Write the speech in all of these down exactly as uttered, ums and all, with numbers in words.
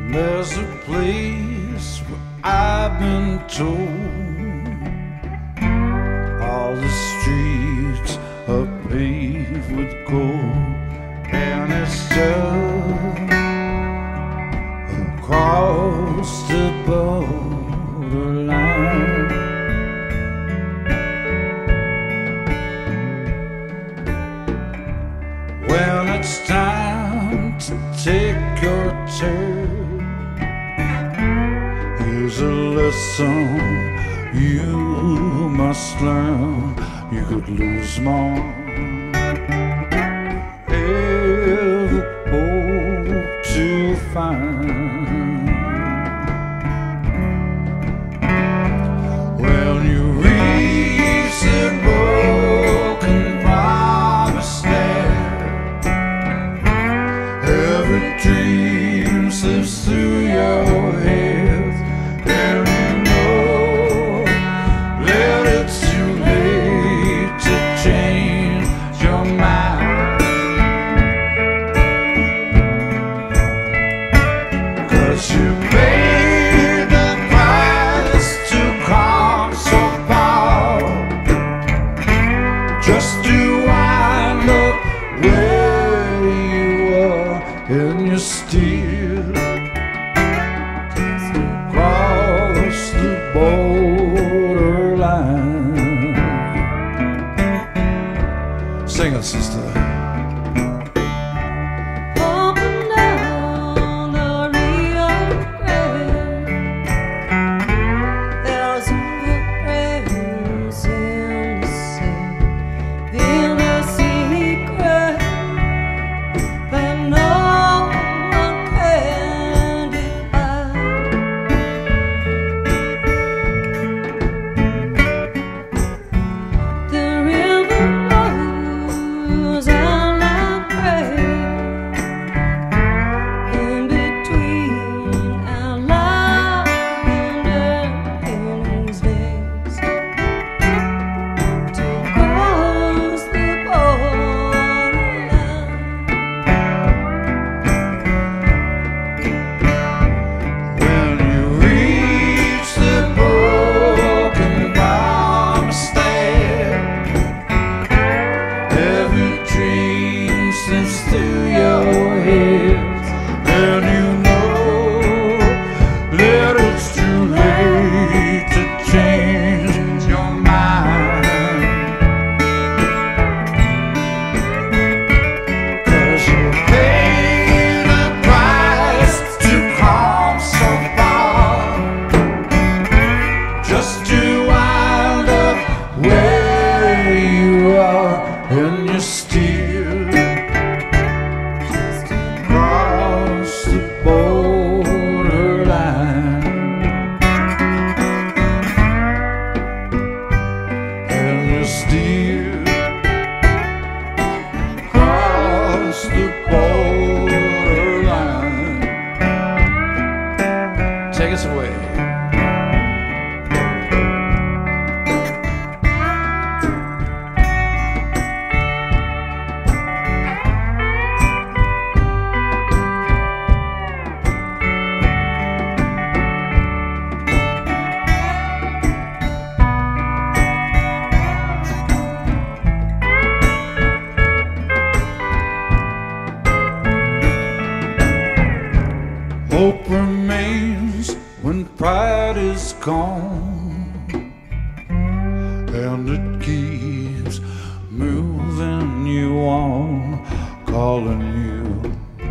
There's a place where I've been told all the streets are paved with gold, and it's just across the borderline. When it's time to take your turn, here's a lesson you must learn. You could lose more, ever hope to find. When you reach the broken promised land, every dream slips through your head, and you know that it's too late to change your mind. 'Cause you paid the price to come so far, just to wind up where you are, and you're still across the borderline. Sing it, sister. Walking down the Rio Grande, there's a footprints in the sand. Feel the secret that no one can define. The river flows out like rain in between our lavender Henning's days to cross the borderline. When you reach the broken promised land, every dream slips through your head, and you know that it's too late to change your mind. 'Cause you paid the price to come so far, just to wind up where you are, and you're still across the borderline. And you're still across the borderline. Take us away. Hope remains when pride is gone, and it keeps moving you on, calling you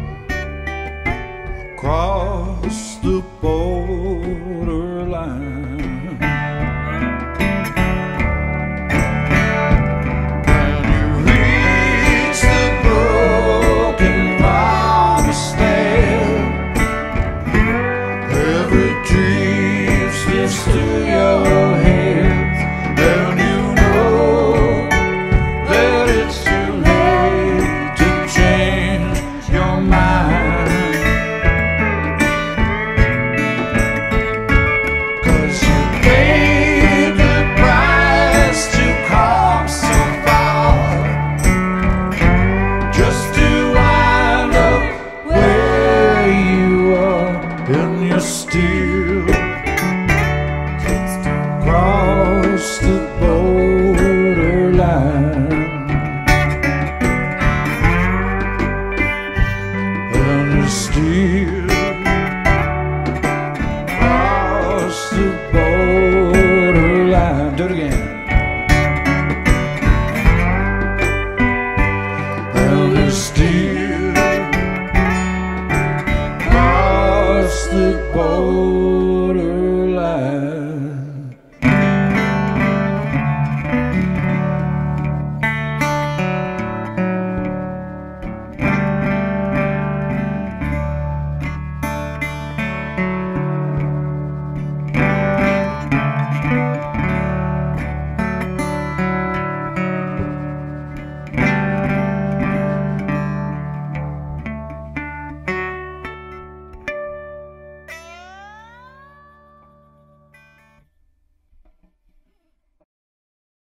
across the borderline.